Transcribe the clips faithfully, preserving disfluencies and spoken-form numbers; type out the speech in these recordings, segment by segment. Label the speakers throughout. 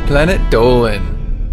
Speaker 1: Planet Dolan.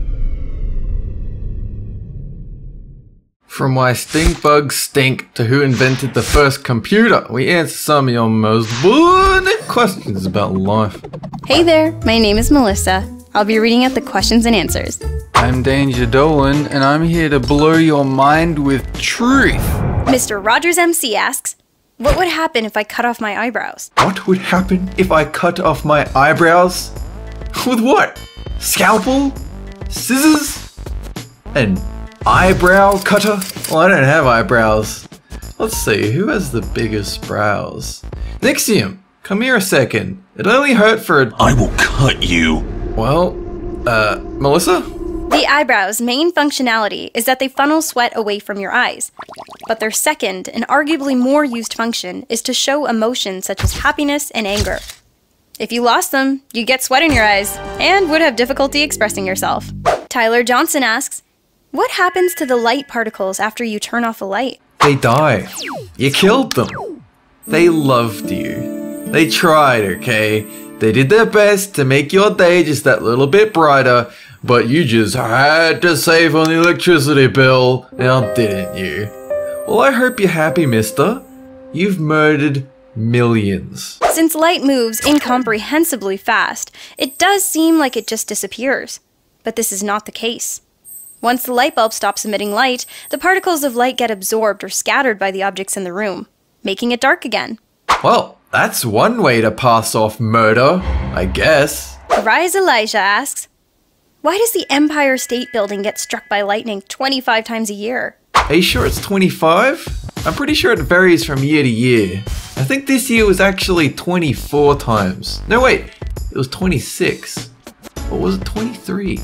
Speaker 1: From why stink bugs stink to who invented the first computer, we answer some of your most burning questions about life.
Speaker 2: Hey there, my name is Melissa. I'll be reading out the questions and answers.
Speaker 1: I'm Danger Dolan, and I'm here to blow your mind with truth.
Speaker 2: Mister Rogers M C asks, what would happen if I cut off my eyebrows?
Speaker 1: What would happen if I cut off my eyebrows? With what? Scalpel? Scissors? An eyebrow cutter? Well, I don't have eyebrows. Let's see, who has the biggest brows? Nixium, come here a second. It only hurt for a-
Speaker 3: I will cut you.
Speaker 1: Well, uh, Melissa?
Speaker 2: The eyebrows' main functionality is that they funnel sweat away from your eyes. But their second, and arguably more used function, is to show emotions such as happiness and anger. If you lost them, you'd get sweat in your eyes, and would have difficulty expressing yourself. Tyler Johnson asks, what happens to the light particles after you turn off a light?
Speaker 1: They die. You killed them. They loved you. They tried, okay? They did their best to make your day just that little bit brighter, but you just had to save on the electricity bill, now didn't you? Well, I hope you're happy, mister. You've murdered millions.
Speaker 2: Since light moves incomprehensibly fast, it does seem like it just disappears. But this is not the case. Once the light bulb stops emitting light, the particles of light get absorbed or scattered by the objects in the room, making it dark again.
Speaker 1: Well, that's one way to pass off murder, I guess.
Speaker 2: Rise Elijah asks, why does the Empire State Building get struck by lightning twenty-five times a year?
Speaker 1: Are you sure it's twenty-five? I'm pretty sure it varies from year to year. I think this year was actually twenty-four times. No wait, it was twenty-six. Or was it twenty-three?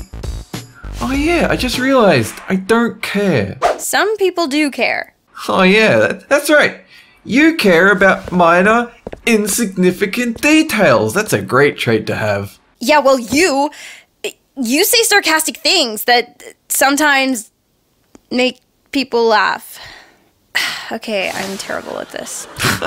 Speaker 1: Oh yeah, I just realized, I don't care.
Speaker 2: Some people do care.
Speaker 1: Oh yeah, that, that's right. You care about minor, insignificant details. That's a great trait to have.
Speaker 2: Yeah, well you, you say sarcastic things that sometimes make people laugh. Okay, I'm terrible at this.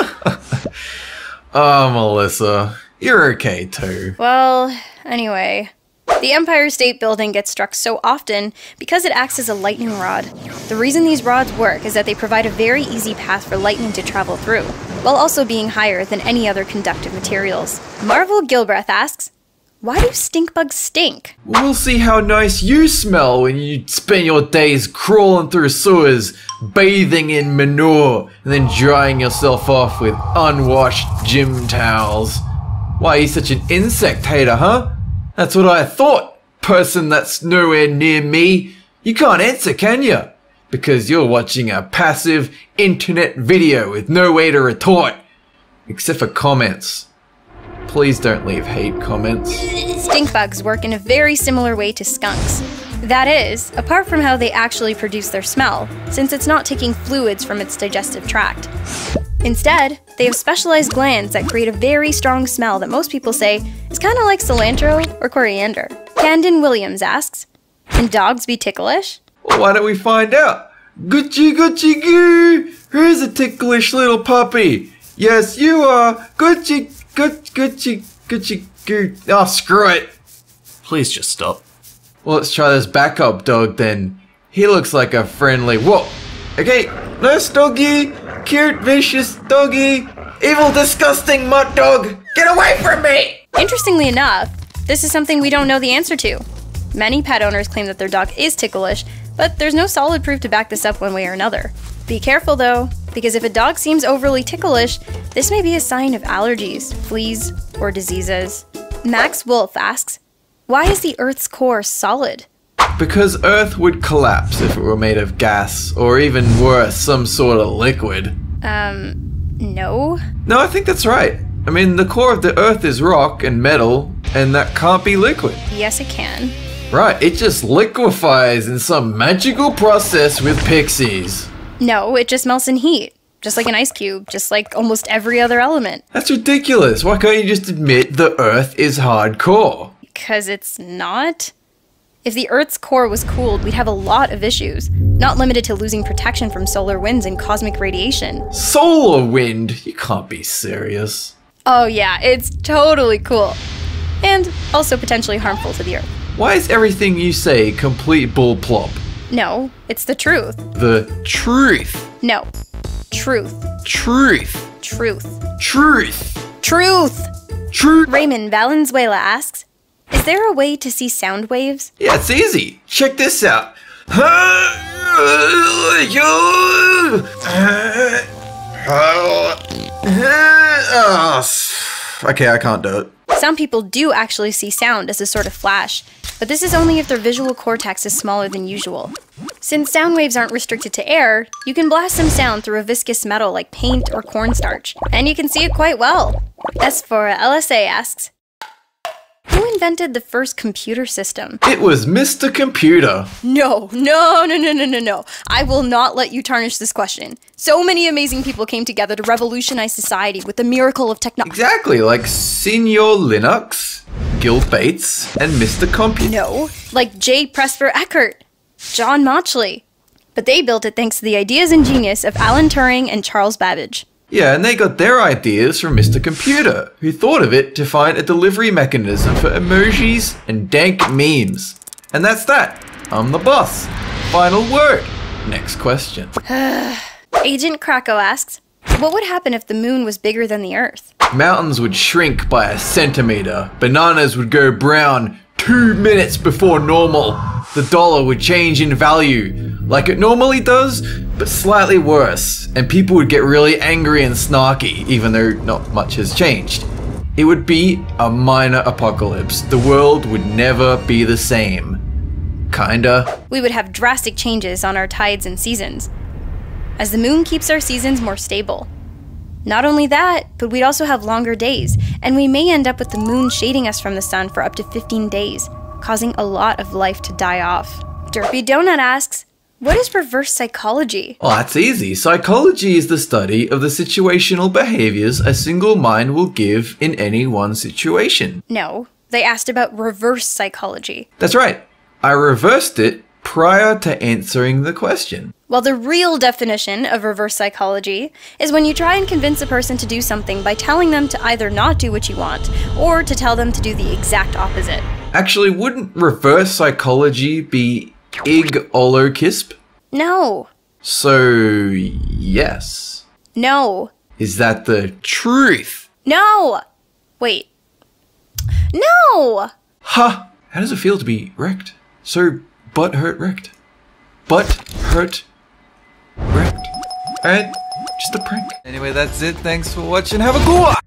Speaker 1: Oh, Melissa, you're okay too.
Speaker 2: Well, anyway. The Empire State Building gets struck so often because it acts as a lightning rod. The reason these rods work is that they provide a very easy path for lightning to travel through, while also being higher than any other conductive materials. Marvel Gilbreth asks, why do stink bugs stink?
Speaker 1: We'll see how nice you smell when you spend your days crawling through sewers, bathing in manure, and then drying yourself off with unwashed gym towels. Why are you such an insect hater, huh? That's what I thought, person that's nowhere near me. You can't answer, can you? Because you're watching a passive internet video with no way to retort. Except for comments. Please don't leave hate comments.
Speaker 2: Stink bugs work in a very similar way to skunks. That is, apart from how they actually produce their smell, since it's not taking fluids from its digestive tract. Instead, they have specialized glands that create a very strong smell that most people say is kind of like cilantro or coriander. Camden Williams asks, can dogs be ticklish?
Speaker 1: Well, why don't we find out? Gucci Gucci Goo! Who's a ticklish little puppy? Yes, you are! Gucci Gucci Gucci Gucci Goo! Oh, screw it!
Speaker 3: Please just stop.
Speaker 1: Well, let's try this backup dog then. He looks like a friendly- Whoa! Okay, nice doggy! Cute, vicious doggy! Evil, disgusting mutt dog! Get away from me!
Speaker 2: Interestingly enough, this is something we don't know the answer to. Many pet owners claim that their dog is ticklish, but there's no solid proof to back this up one way or another. Be careful though, because if a dog seems overly ticklish, this may be a sign of allergies, fleas, or diseases. Max Wolf asks, why is the Earth's core solid?
Speaker 1: Because Earth would collapse if it were made of gas, or even worse, some sort of liquid.
Speaker 2: Um, no?
Speaker 1: No, I think that's right. I mean, the core of the Earth is rock and metal, and that can't be liquid.
Speaker 2: Yes, it can.
Speaker 1: Right, it just liquefies in some magical process with pixies.
Speaker 2: No, it just melts in heat. Just like an ice cube, just like almost every other element.
Speaker 1: That's ridiculous. Why can't you just admit the Earth is hardcore?
Speaker 2: Because it's not? If the Earth's core was cooled, we'd have a lot of issues, not limited to losing protection from solar winds and cosmic radiation.
Speaker 1: Solar wind? You can't be serious.
Speaker 2: Oh yeah, it's totally cool. And also potentially harmful to the Earth.
Speaker 1: Why is everything you say complete bull plop?
Speaker 2: No, it's the truth.
Speaker 1: The truth.
Speaker 2: No. Truth.
Speaker 1: Truth.
Speaker 2: Truth.
Speaker 1: Truth.
Speaker 2: Truth!
Speaker 1: Truth.
Speaker 2: Raymond Valenzuela asks, is there a way to see sound waves?
Speaker 1: Yeah, it's easy. Check this out. Okay, I can't do it.
Speaker 2: Some people do actually see sound as a sort of flash, but this is only if their visual cortex is smaller than usual. Since sound waves aren't restricted to air, you can blast some sound through a viscous metal like paint or cornstarch, and you can see it quite well. S for L S A asks, who invented the first computer system?
Speaker 1: It was Mister Computer.
Speaker 2: No, no, no, no, no, no, no. I will not let you tarnish this question. So many amazing people came together to revolutionize society with the miracle of technology.
Speaker 1: Exactly, like Senior Linux, Gil Bates, and Mister Computer.
Speaker 2: No, like J. Presper Eckert, John Mauchly. But they built it thanks to the ideas and genius of Alan Turing and Charles Babbage.
Speaker 1: Yeah, and they got their ideas from Mister Computer, who thought of it to find a delivery mechanism for emojis and dank memes. And that's that. I'm the boss. Final word. Next question.
Speaker 2: Agent Krakow asks, what would happen if the moon was bigger than the Earth?
Speaker 1: Mountains would shrink by a centimeter. Bananas would go brown two minutes before normal. The dollar would change in value, like it normally does, but slightly worse. And people would get really angry and snarky, even though not much has changed. It would be a minor apocalypse. The world would never be the same. Kinda.
Speaker 2: We would have drastic changes on our tides and seasons, as the moon keeps our seasons more stable. Not only that, but we'd also have longer days, and we may end up with the moon shading us from the sun for up to fifteen days, causing a lot of life to die off. Derpy Donut asks, what is reverse psychology?
Speaker 1: Well, that's easy. Psychology is the study of the situational behaviors a single mind will give in any one situation.
Speaker 2: No, they asked about reverse psychology.
Speaker 1: That's right. I reversed it prior to answering the question.
Speaker 2: Well, the real definition of reverse psychology is when you try and convince a person to do something by telling them to either not do what you want, or to tell them to do the exact opposite.
Speaker 1: Actually, wouldn't reverse psychology be ig olo kisp?
Speaker 2: No.
Speaker 1: So, yes.
Speaker 2: No.
Speaker 1: Is that the truth?
Speaker 2: No! Wait. No!
Speaker 1: Ha! How does it feel to be wrecked? So, butt hurt wrecked. Butt hurt wrecked. Alright, just a prank. Anyway, that's it. Thanks for watching. Have a good one!